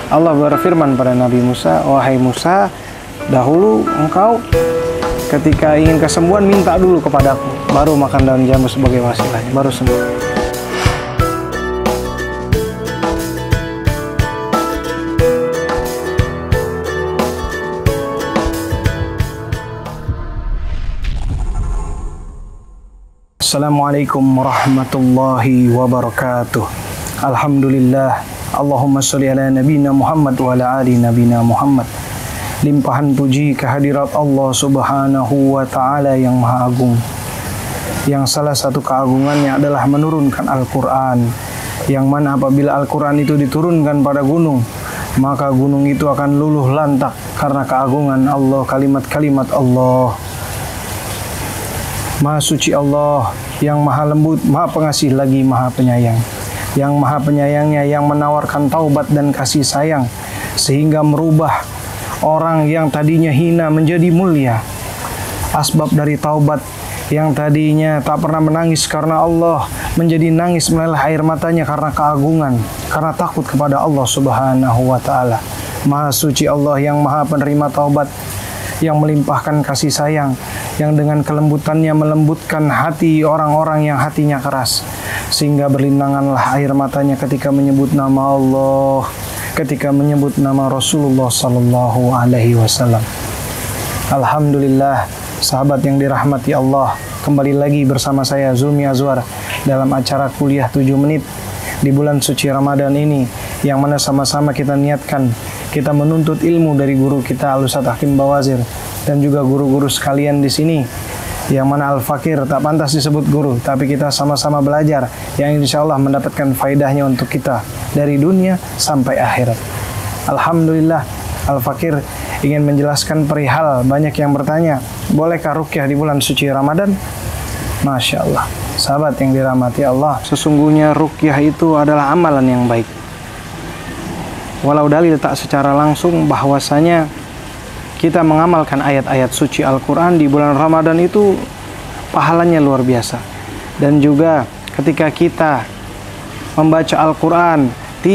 Allah berfirman pada Nabi Musa, "Wahai Musa, dahulu engkau ketika ingin kesembuhan minta dulu kepadaku, baru makan daun jambu sebagai wasilahnya, baru sembuh." Assalamualaikum warahmatullahi wabarakatuh. Alhamdulillah, Allahumma sholli ala nabiyina Muhammad wa ala ali nabiyina Muhammad. Limpahan puji kehadirat Allah subhanahu wa ta'ala yang maha agung, yang salah satu keagungannya adalah menurunkan Al-Quran, yang mana apabila Al-Quran itu diturunkan pada gunung, maka gunung itu akan luluh lantak karena keagungan Allah, kalimat-kalimat Allah. Maha suci Allah yang maha lembut, maha pengasih lagi maha penyayang. Yang maha penyayangnya yang menawarkan taubat dan kasih sayang, sehingga merubah orang yang tadinya hina menjadi mulia. Asbab dari taubat yang tadinya tak pernah menangis karena Allah, menjadi nangis meleleh air matanya karena keagungan, karena takut kepada Allah subhanahu wa ta'ala. Maha suci Allah yang maha penerima taubat, yang melimpahkan kasih sayang, yang dengan kelembutannya melembutkan hati orang-orang yang hatinya keras, sehingga berlinanganlah air matanya ketika menyebut nama Allah, ketika menyebut nama Rasulullah sallallahu alaihi wasallam. Alhamdulillah, sahabat yang dirahmati Allah, kembali lagi bersama saya Zulmi Azwar dalam acara kuliah 7 menit di bulan suci Ramadan ini, yang mana sama-sama kita niatkan kita menuntut ilmu dari guru kita Al-Ustaz Hakim Bawazir dan juga guru-guru sekalian di sini, yang mana Al-Fakir tak pantas disebut guru, tapi kita sama-sama belajar yang insya Allah mendapatkan faedahnya untuk kita dari dunia sampai akhirat. Alhamdulillah, Al-Fakir ingin menjelaskan perihal banyak yang bertanya, bolehkah ruqyah di bulan suci Ramadan? Masya Allah, sahabat yang dirahmati Allah, sesungguhnya ruqyah itu adalah amalan yang baik. Walau dalil tak secara langsung bahwasanya kita mengamalkan ayat-ayat suci Al-Quran di bulan Ramadan itu pahalanya luar biasa. Dan juga ketika kita membaca Al-Quran,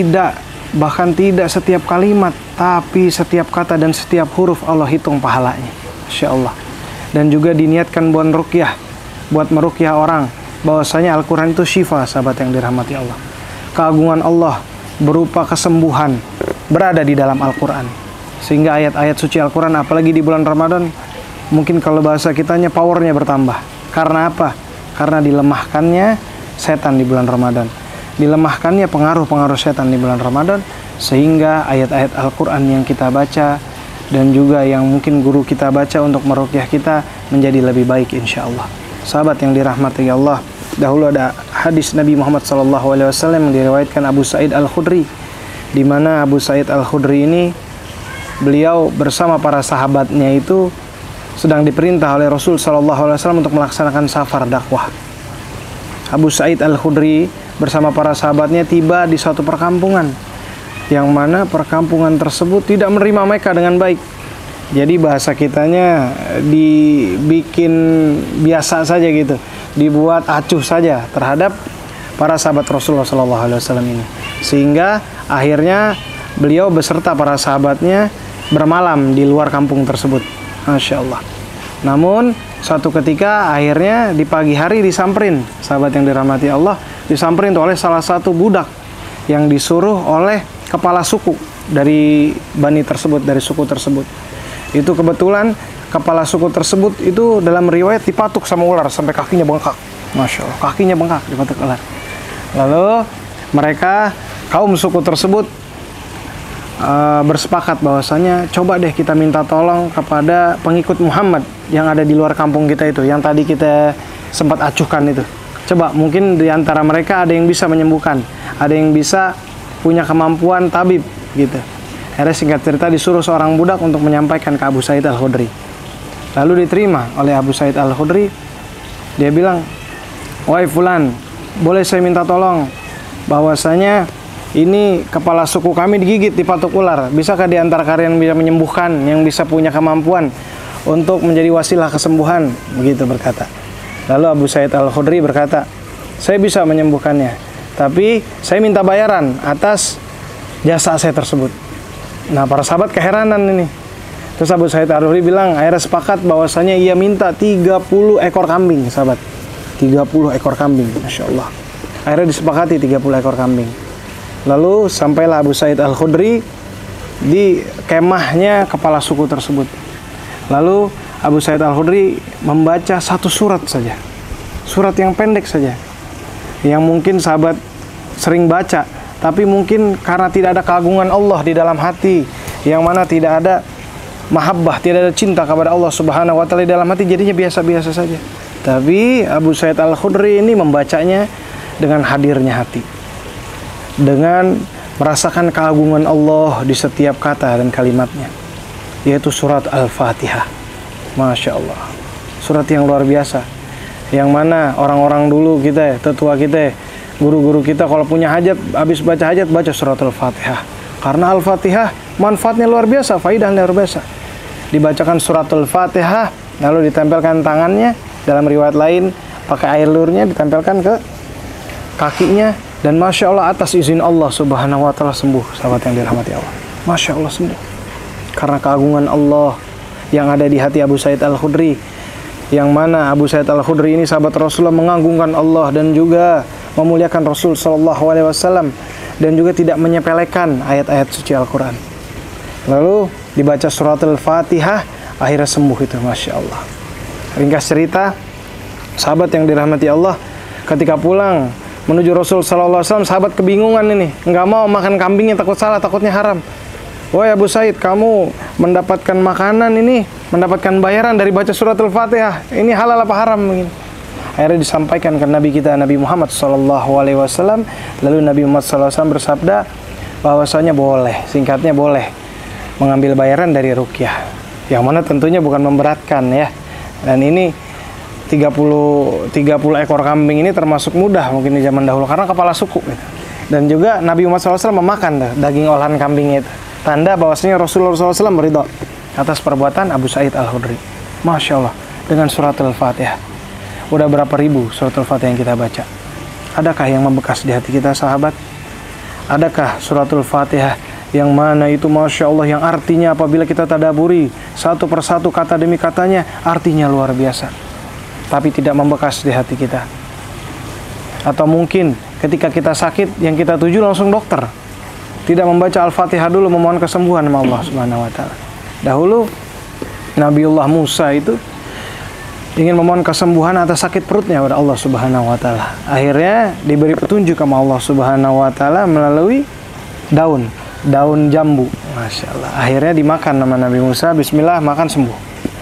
bahkan tidak setiap kalimat, tapi setiap kata dan setiap huruf Allah hitung pahalanya, Masya Allah. Dan juga diniatkan buat ruqyah, buat meruqyah orang, bahwasanya Al-Quran itu syifa, sahabat yang dirahmati Allah. Keagungan Allah berupa kesembuhan berada di dalam Al-Quran, sehingga ayat-ayat suci Al-Quran apalagi di bulan Ramadan, mungkin kalau bahasa kitanya powernya bertambah. Karena apa? Karena dilemahkannya setan di bulan Ramadan, dilemahkannya pengaruh-pengaruh setan di bulan Ramadan, sehingga ayat-ayat Al-Quran yang kita baca dan juga yang mungkin guru kita baca untuk meruqyah kita menjadi lebih baik insya Allah. Sahabat yang dirahmati Allah, dahulu ada hadis Nabi Muhammad SAW yang diriwayatkan Abu Sa'id Al-Khudri, di mana Abu Sa'id Al-Khudri ini beliau bersama para sahabatnya itu sedang diperintah oleh Rasul SAW untuk melaksanakan safar dakwah. Abu Sa'id Al-Khudri bersama para sahabatnya tiba di suatu perkampungan, yang mana perkampungan tersebut tidak menerima mereka dengan baik. Jadi bahasa kitanya dibikin biasa saja gitu, dibuat acuh saja terhadap para sahabat Rasulullah SAW ini, sehingga akhirnya beliau beserta para sahabatnya bermalam di luar kampung tersebut. Masya Allah. Namun suatu ketika akhirnya di pagi hari disamperin, sahabat yang dirahmati Allah, disamperin oleh salah satu budak yang disuruh oleh kepala suku dari bani tersebut, dari suku tersebut. Itu kebetulan kepala suku tersebut itu dalam riwayat dipatuk sama ular sampai kakinya bengkak. Masya Allah, kakinya bengkak dipatuk ular. Lalu mereka, kaum suku tersebut bersepakat bahwasanya coba deh kita minta tolong kepada pengikut Muhammad yang ada di luar kampung kita itu, yang tadi kita sempat acuhkan itu. Coba mungkin di antara mereka ada yang bisa menyembuhkan, ada yang bisa punya kemampuan tabib gitu. Akhirnya singkat cerita disuruh seorang budak untuk menyampaikan ke Abu Sa'id Al-Khudri. Lalu diterima oleh Abu Sa'id Al-Khudri. Dia bilang, "Wahai fulan, boleh saya minta tolong bahwasanya ini kepala suku kami digigit, dipatuk ular. Bisakah di antara kalian yang bisa menyembuhkan, yang bisa punya kemampuan untuk menjadi wasilah kesembuhan?" Begitu berkata. Lalu Abu Sa'id Al-Khudri berkata, "Saya bisa menyembuhkannya, tapi saya minta bayaran atas jasa saya tersebut." Nah, para sahabat keheranan ini. Terus Abu Sa'id Al-Khudri bilang, akhirnya sepakat bahwasanya ia minta 30 ekor kambing, sahabat. 30 ekor kambing, Masya Allah. Akhirnya disepakati 30 ekor kambing. Lalu sampailah Abu Sa'id Al-Khudri di kemahnya kepala suku tersebut. Lalu Abu Sa'id Al-Khudri membaca satu surat saja. Surat yang pendek saja. Yang mungkin sahabat sering baca, tapi mungkin karena tidak ada keagungan Allah di dalam hati, yang mana tidak ada mahabbah, tidak ada cinta kepada Allah Subhanahu wa taala di dalam hati, jadinya biasa-biasa saja. Tapi Abu Sa'id Al-Khudri ini membacanya dengan hadirnya hati, dengan merasakan keagungan Allah di setiap kata dan kalimatnya, yaitu surat Al-Fatihah. Masya Allah, surat yang luar biasa, yang mana orang-orang dulu kita, tetua kita, guru-guru kita kalau punya hajat, habis baca hajat, baca surat Al-Fatihah. Karena Al-Fatihah manfaatnya luar biasa, faedahnya luar biasa. Dibacakan surat Al-Fatihah, lalu ditempelkan tangannya, dalam riwayat lain pakai air liurnya ditempelkan ke kakinya, dan Masya Allah atas izin Allah Subhanahu wa taala sembuh, sahabat yang dirahmati Allah. Masya Allah sembuh. Karena keagungan Allah yang ada di hati Abu Sa'id Al-Khudri, yang mana Abu Sa'id Al-Khudri ini sahabat Rasulullah mengagungkan Allah dan juga memuliakan Rasul sallallahu alaihi wasallam, dan juga tidak menyepelekan ayat-ayat suci Al-Quran. Lalu dibaca surat Al-Fatihah, akhirnya sembuh itu, Masya Allah. Ringkas cerita, sahabat yang dirahmati Allah, ketika pulang menuju Rasul sallallahu alaihi wasallam, sahabat kebingungan ini, nggak mau makan kambingnya, takut salah, takutnya haram. Woi Abu Sa'id, kamu mendapatkan makanan ini, mendapatkan bayaran dari baca surat Al-Fatihah, ini halal apa haram? Akhirnya disampaikan ke Nabi kita, Nabi Muhammad SAW. Lalu Nabi Muhammad SAW bersabda bahwasanya boleh, singkatnya boleh mengambil bayaran dari ruqyah, yang mana tentunya bukan memberatkan ya. Dan ini 30 ekor kambing ini termasuk mudah mungkin di zaman dahulu karena kepala suku gitu. Dan juga Nabi Muhammad SAW memakan daging olahan kambing itu, tanda bahwasanya Rasulullah SAW beridho atas perbuatan Abu Sa'id Al-Khudri. Masya Allah, dengan surat Al-Fatihah. Udah berapa ribu surat Al-Fatihah yang kita baca? Adakah yang membekas di hati kita, sahabat? Adakah surat Al-Fatihah yang mana itu Masya Allah, yang artinya apabila kita tadaburi satu persatu kata demi katanya, artinya luar biasa, tapi tidak membekas di hati kita? Atau mungkin ketika kita sakit, yang kita tuju langsung dokter, tidak membaca Al-Fatihah dulu memohon kesembuhan sama Allah Subhanahu wa taala. Dahulu Nabiullah Musa itu ingin memohon kesembuhan atas sakit perutnya kepada Allah Subhanahu wa taala. Akhirnya diberi petunjuk sama Allah Subhanahu wa taala melalui daun jambu. Masya Allah. Akhirnya dimakan sama Nabi Musa, bismillah, makan sembuh.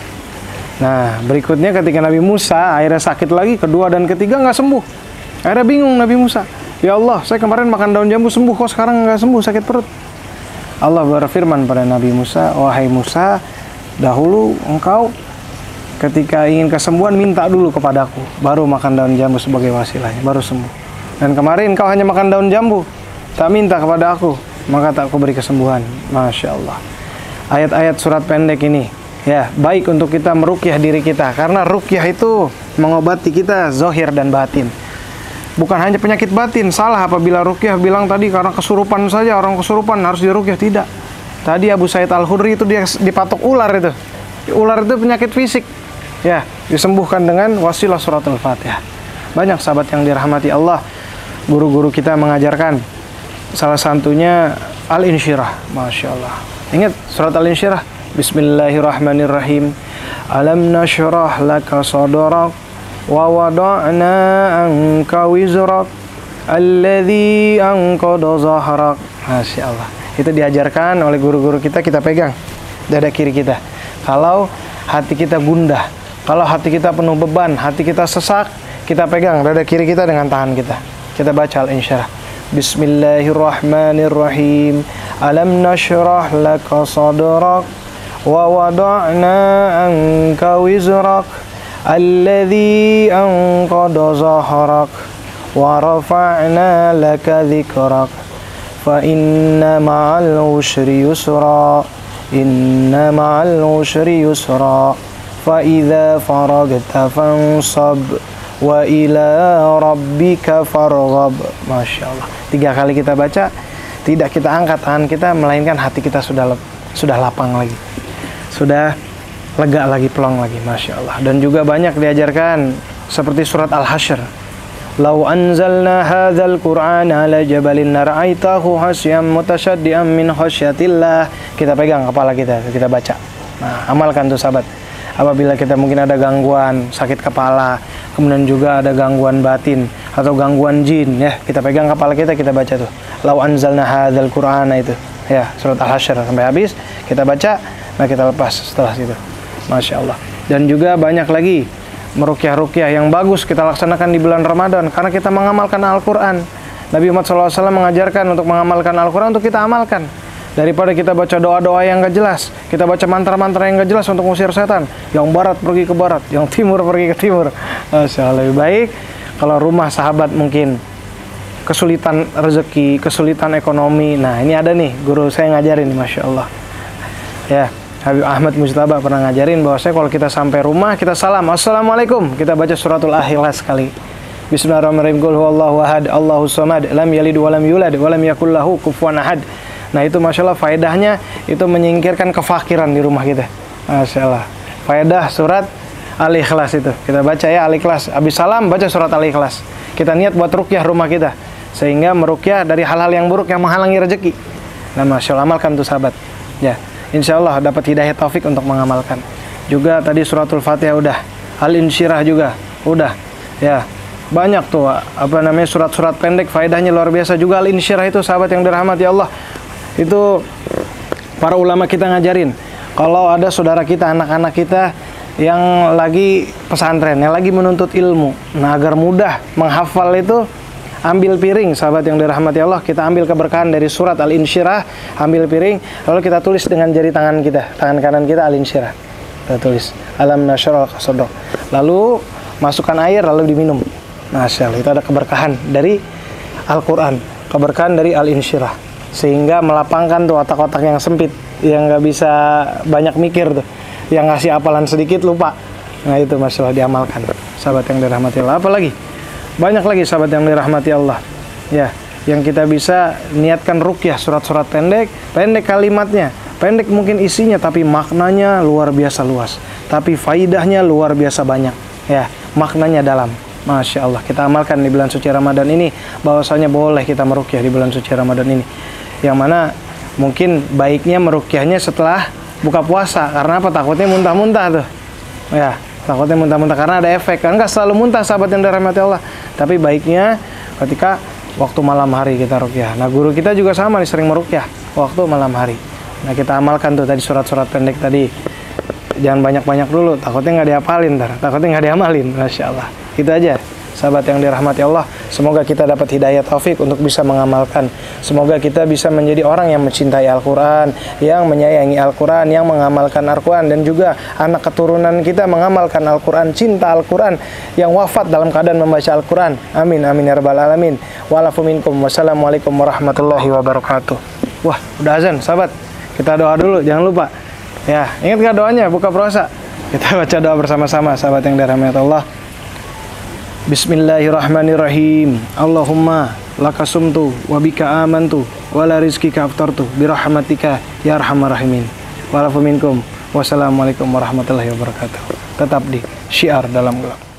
Nah, berikutnya ketika Nabi Musa akhirnya sakit lagi, kedua dan ketiga nggak sembuh. Akhirnya bingung Nabi Musa, ya Allah, saya kemarin makan daun jambu sembuh, kok sekarang nggak sembuh, sakit perut. Allah berfirman pada Nabi Musa, wahai Musa, dahulu engkau ketika ingin kesembuhan minta dulu kepadaku, baru makan daun jambu sebagai wasilahnya, baru sembuh. Dan kemarin kau hanya makan daun jambu, tak minta kepada aku, maka tak aku beri kesembuhan. Masya Allah. Ayat-ayat surat pendek ini ya baik untuk kita meruqyah diri kita, karena ruqyah itu mengobati kita zahir dan batin, bukan hanya penyakit batin. Salah apabila ruqyah bilang tadi karena kesurupan saja, orang kesurupan harus diruqyah. Tidak. Tadi Abu Sa'id Al-Khudri itu dia dipatok ular itu. Ular itu penyakit fisik. Ya, disembuhkan dengan wasilah surat Al-Fatihah. Banyak sahabat yang dirahmati Allah, guru-guru kita mengajarkan, salah satunya Al-Insyirah. Masya Allah. Ingat surat Al-Insyirah, Bismillahirrahmanirrahim. Alam nashrah laka sadrak wa wada'na anka wizrak alladhi anqadha zahrak. Masya Allah. Itu diajarkan oleh guru-guru kita, kita pegang dada kiri kita. Kalau hati kita gundah, kalau hati kita penuh beban, hati kita sesak, kita pegang dada kiri kita dengan tangan kita. Kita baca Al-Insyirah. Bismillahirrahmanirrahim. Alam nashrah laka sadrak wa wada'na anka wizrak alladhi anqadha zahrak wa rafa'na laka dhikrak fa inna ma'al usri yusra inna ma'al usri yusra fa idza faragta fansab wa ila rabbika farghab. Masya Allah. 3 kali kita baca, tidak kita angkat tangan kita, melainkan hati kita sudah lapang lagi, sudah lega lagi, plong lagi, Masya Allah. Dan juga banyak diajarkan seperti surat Al-Hasyr, "Lau anzalna hadzal Qur'ana ala jabalin ra'aitahu hasyan mutasyaddian min khasyatillah." Kita pegang kepala kita baca. Nah, amalkan tuh sahabat. Apabila kita mungkin ada gangguan sakit kepala, kemudian juga ada gangguan batin atau gangguan jin, ya, kita pegang kepala kita baca tuh, "Lau anzalna hadzal Qur'ana," itu ya, surat Al-Hasyr sampai habis kita baca, nah kita lepas setelah itu, Masya Allah. Dan juga banyak lagi meruqyah-ruqyah yang bagus kita laksanakan di bulan Ramadan karena kita mengamalkan Al-Quran. Nabi Muhammad SAW mengajarkan untuk mengamalkan Al-Quran, untuk kita amalkan. Daripada kita baca doa-doa yang gak jelas, kita baca mantra-mantra yang gak jelas untuk mengusir setan. Yang barat pergi ke barat, yang timur pergi ke timur. Masya Allah, lebih baik kalau rumah sahabat mungkin kesulitan rezeki, kesulitan ekonomi. Nah, ini ada nih guru saya ngajarin, Masya Allah. Ya, Habib Ahmad Mujtaba pernah ngajarin bahwa kalau kita sampai rumah, kita salam, "Assalamualaikum." Kita baca suratul Ikhlas sekali. Bismillahirrahmanirrahim. Qul huwallahu ahad, Allahus samad, lam yalid wa lam yulad wa lam yakul lahu kufuwan ahad. Nah, itu Masya Allah faedahnya, itu menyingkirkan kefakiran di rumah kita. Masya Allah. Faedah surat Al-Ikhlas itu. Kita baca ya Al-Ikhlas. Habis salam, baca surat Al-Ikhlas. Kita niat buat ruqyah rumah kita, sehingga meruqyah dari hal-hal yang buruk yang menghalangi rezeki. Nah, Masya Allah, amalkan tuh sahabat. Ya, insya Allah dapat hidayah taufik untuk mengamalkan. Juga tadi suratul Fatihah udah, Al-Insyirah juga udah. Ya, banyak tuh surat-surat pendek faedahnya luar biasa. Juga Al-Insyirah itu sahabat yang dirahmati Allah. Itu para ulama kita ngajarin, kalau ada saudara kita, anak-anak kita yang lagi pesantren, yang lagi menuntut ilmu, nah agar mudah menghafal itu, ambil piring, sahabat yang dirahmati Allah, kita ambil keberkahan dari surat Al-Insyirah, ambil piring, lalu kita tulis dengan jari tangan kita, tangan kanan kita Al-Insyirah, kita tulis Alam Nashrah Laka Sadrak, lalu masukkan air, lalu diminum. Masya Allah, itu ada keberkahan dari Al-Quran, keberkahan dari Al-Insyirah, sehingga melapangkan tuh otak-otak yang sempit, yang nggak bisa banyak mikir tuh, yang ngasih hafalan sedikit lupa. Nah, itu Masya Allah diamalkan, sahabat yang dirahmati Allah. Apalagi banyak lagi sahabat yang dirahmati Allah, ya, yang kita bisa niatkan ruqyah, surat-surat pendek kalimatnya, pendek mungkin isinya, tapi maknanya luar biasa luas, tapi faidahnya luar biasa banyak, ya, maknanya dalam. Masya Allah, kita amalkan di bulan suci Ramadan ini, bahwasanya boleh kita meruqyah di bulan suci Ramadan ini, yang mana mungkin baiknya meruqyahnya setelah buka puasa. Karena apa? Takutnya muntah-muntah tuh, ya, takutnya muntah-muntah karena ada efek. Kan nggak selalu muntah sahabat yang dirahmati Allah, tapi baiknya ketika waktu malam hari kita ruqyah. Nah, guru kita juga sama nih, sering meruqyah waktu malam hari. Nah, kita amalkan tuh tadi surat-surat pendek tadi, jangan banyak-banyak dulu, takutnya nggak dihafalin, takutnya nggak diamalin. Masya Allah, itu aja sahabat yang dirahmati Allah. Semoga kita dapat hidayah taufik untuk bisa mengamalkan. Semoga kita bisa menjadi orang yang mencintai Al-Quran, yang menyayangi Al-Quran, yang mengamalkan Al-Quran, dan juga anak keturunan kita mengamalkan Al-Quran, cinta Al-Quran, yang wafat dalam keadaan membaca Al-Quran. Amin, amin ya rabbal alamin. Wa'alafu minkum. Wassalamualaikum warahmatullahi wabarakatuh. Wah, udah azan sahabat, kita doa dulu, jangan lupa. Ya, ingat gak doanya buka puasa? Kita baca doa bersama-sama sahabat yang dirahmati Allah. Bismillahirrahmanirrahim. Allahumma lakasumtu wa bika amantu wa la rizkika aftartu birahmatika ya arhamar rahimin. Wa'alafu minkum. Wassalamualaikum warahmatullahi wabarakatuh. Tetap di Syiar Dalam Gelap.